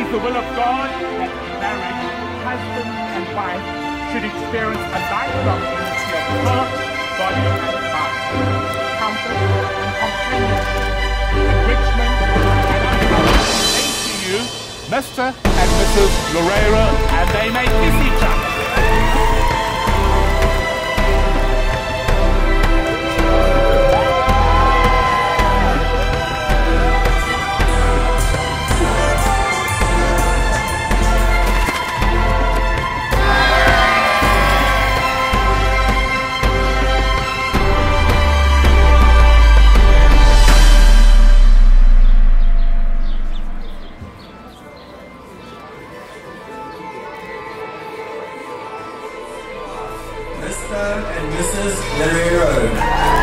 is the will of God that marriage, husband and wife, should experience a lifelong unity of heart, body and mind, comfort and companionship, enrichment, and I present to you Mr. and Mrs. Loureiro, and they may kiss each other. Mr. and Mrs. Loureiro.